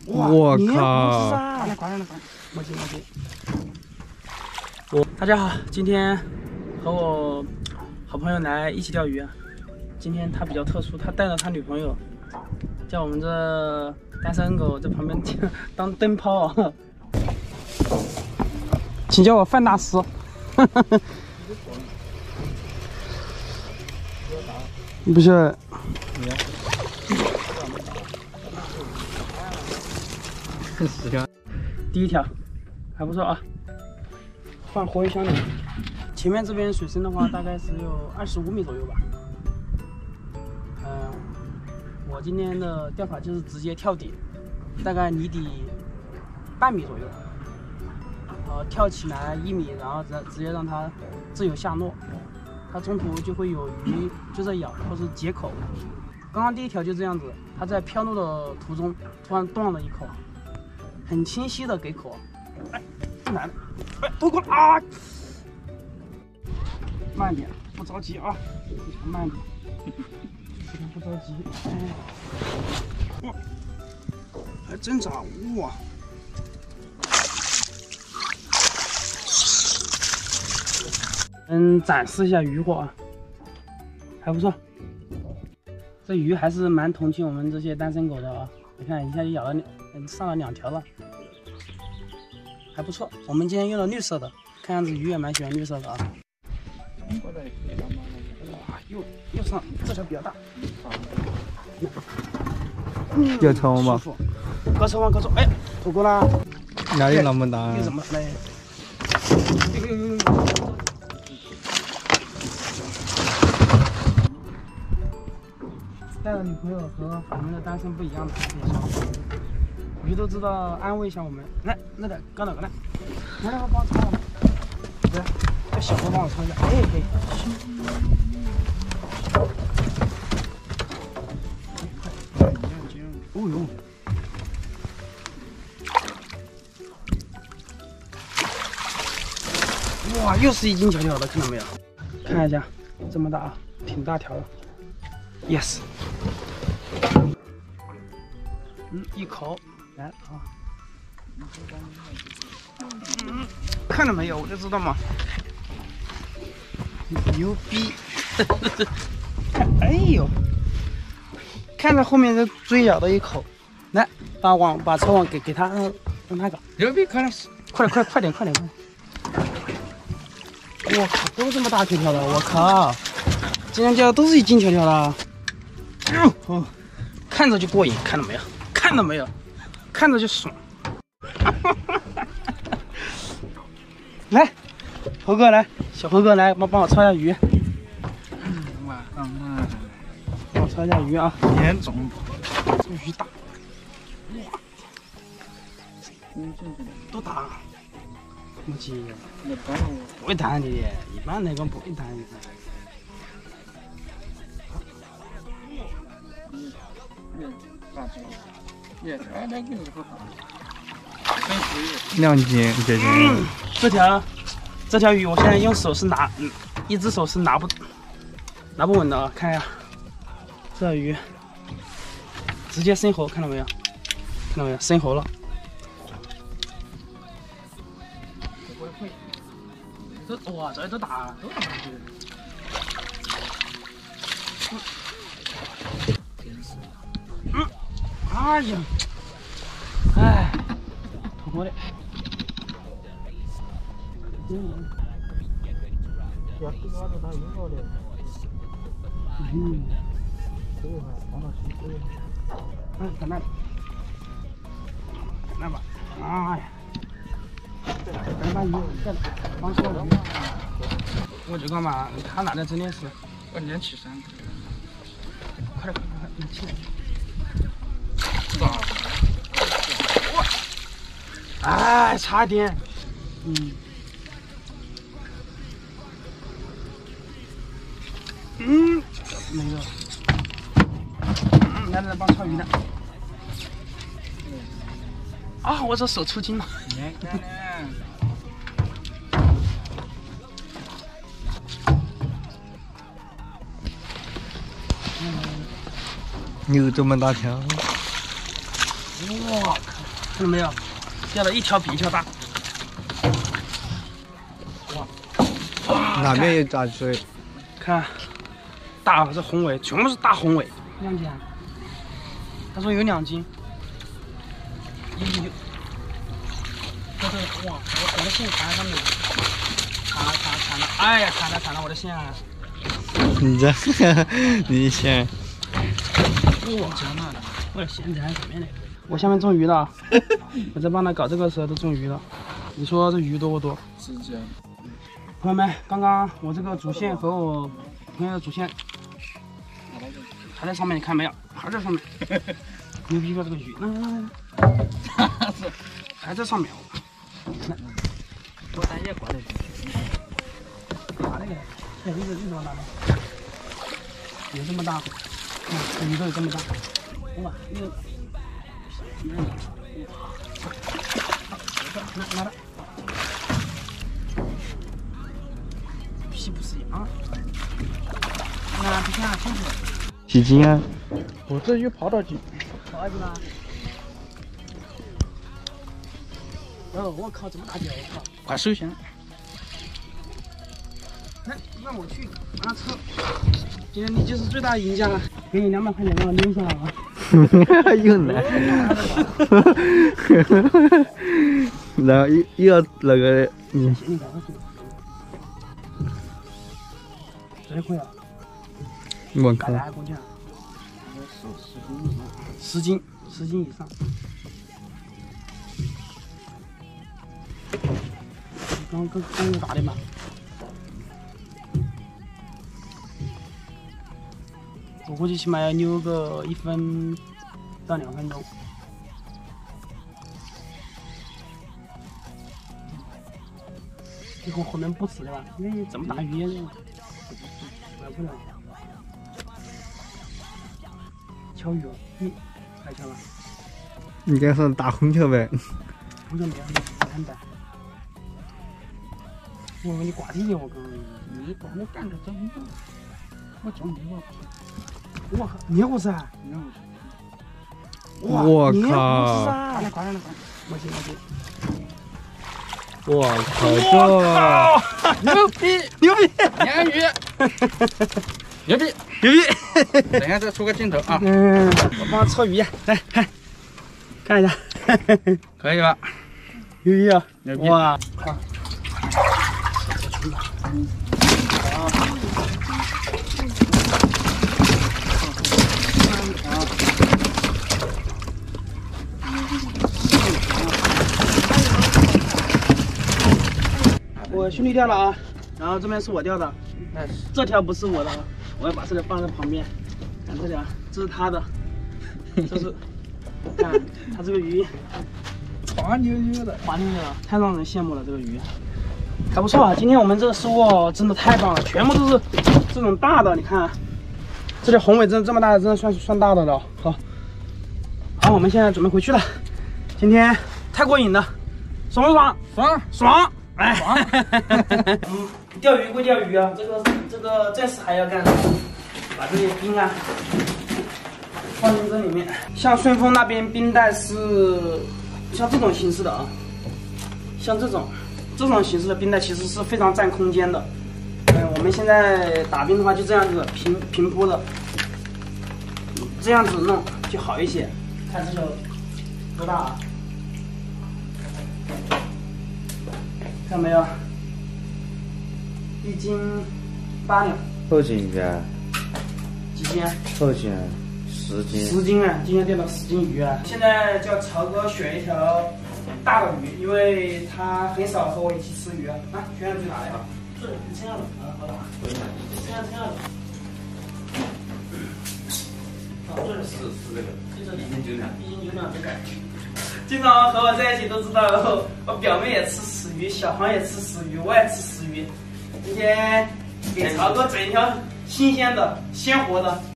我靠！ 挂了，没劲。大家好，今天和我好朋友来一起钓鱼啊。今天他比较特殊，他带着他女朋友，叫我们这单身狗在旁边当灯泡啊。请叫我范大师。不是。第一条还不错啊，放活鱼箱里。前面这边水深的话，大概是有25米左右吧。我今天的钓法就是直接跳底，大概离底半米左右，跳起来1米，然后直接让它自由下落，它中途就会有鱼就在咬或是解口。刚刚第一条就这样子，它在飘落的途中突然断了一口。很清晰的给口，哎，进来了，哎，脱钩了啊！慢点，不着急啊，非常慢点，非常不着急。哎，哇，还真长哇！展示一下渔获啊，还不错。这鱼还是蛮同情我们这些单身狗的啊！你看，一下就咬了上了2条了。还不错，我们今天用了绿色的，看样子鱼也蛮喜欢绿色的啊。哇，又上，这条比较大。 有抽吗？ 高抽吗？高抽！哎，脱钩啦！ 哪里那么大？ 又怎么来？呦！带着女朋友和我们的单身不一样的，鱼都知道安慰一下我们。来，那个刚来，来，帮我抄了。对，叫小哥帮我抄一下。哎，可以。哦呦！哇，又是一斤条的，看到没有？看一下，这么大啊，挺大条的。Yes。一口来啊！看到没有？我就知道嘛，牛逼！哎呦，看着后面的追咬的一口，来把车网给他，让他搞。 牛逼，快点！ 我靠，都这么大条的，我靠！今天钓的都是1斤条的。哦，看着就过瘾，看到没有？看着就爽。来，猴哥来，小猴哥来，帮我抄一下鱼。帮我抄一下鱼啊！ 严重， 这鱼大，哇，多大？没劲，不会弹的，一般那个不会弹的。 2斤接近。 这条鱼我现在用手是一只手是拿不稳的啊！看一下，这条鱼直接生喉，看到没有？生喉了。哇，这都大，都大鱼。哎呀，哎，脱钩的。慢慢吧。哎呀，等把鱼再放上鱼。我就干嘛？他拿的真的是， 关键起山。 快点，你起来。哎，差点。没有。来，帮抄鱼的。啊，我这手抽筋了。 有这么大条？ 我靠！ 看到没有？钓了一条比一条大。哇！ 哪边有抓水？ 看，大这红尾，全部是大红尾。2斤啊？他说有2斤。有。这是哇！我的线缠在上面，缠了，哎呀，缠了我的线啊！ 你先。 哇，真的，我的线在上面呢。我下面中鱼了，我在帮他搞这个时候都中鱼了。你说这鱼多不多？ 是这样。 朋友们，刚刚我这个主线和我朋友的主线还在上面，你看没有？还在上面。牛逼吧这个鱼？还在上面。我单也挂在鱼。大那个，这鱼是这么大的，有这么大，这鱼都有这么大。哇，那个。拿着，皮不是一样，那不像清楚。 几斤啊？ 我这鱼跑到几？ 跑到几了？哦，我靠，这么大条！我靠， 快收线。 那让我去拿车。今天你就是最大的赢家了，给你200块钱让我留下来啊！ 又来，然后又要那个， 你赶快去。谁会啊？ 我靠 ！100公斤啊！10斤以上。刚又打的嘛。我估计起码要扭个1分到2分钟。以后后面不吃的吧？因为这么大鱼也来不了。敲鱼哦，来敲了。 你该说大红球呗？ 红球没有，看的。我给你挂体的，我刚你帮我干个整个，我中鱼了。哇，捏过噻！哇， 我捏过靠！ 噻！快点，我去。 我靠！这牛逼！鲶鱼！牛逼！等一下再出个镜头啊！ 我帮他抄鱼，来看一下， 可以了。 牛逼啊！ 牛逼！ 哇！我兄弟钓了啊，然后这边是我钓的，这条不是我的，我要把这条放在旁边。看这条，这是他的，这是，看他这个鱼， 滑溜溜的， 太让人羡慕了这个鱼，还不错啊。今天我们这个收获真的太棒了，全部都是这种大的，你看，这条红尾真的这么大的，真的算大的了。好，我们现在准备回去了。今天太过瘾了，爽不爽？爽！哎，钓鱼归钓鱼啊，这个正事还要干，把这些冰啊放进这里面。像顺丰那边冰袋是像这种形式的啊，像这种形式的冰袋其实是非常占空间的。我们现在打冰的话就这样子平铺的，这样子弄就好一些。看这条多大啊？看到没有？1斤8两。 多斤鱼啊？ 几斤？ 多斤？10斤。 10斤啊！今天钓了10斤鱼啊！现在叫曹哥选一条大的鱼，因为他很少和我一起吃鱼啊。选最大的呀？这这样的，好的。这样的。这是这个，就这里1斤9两。1斤9两这个。经常和我在一起都知道，我表妹也吃死鱼，小黄也吃死鱼，我也吃死鱼。今天给曹哥整一条新鲜的、鲜活的。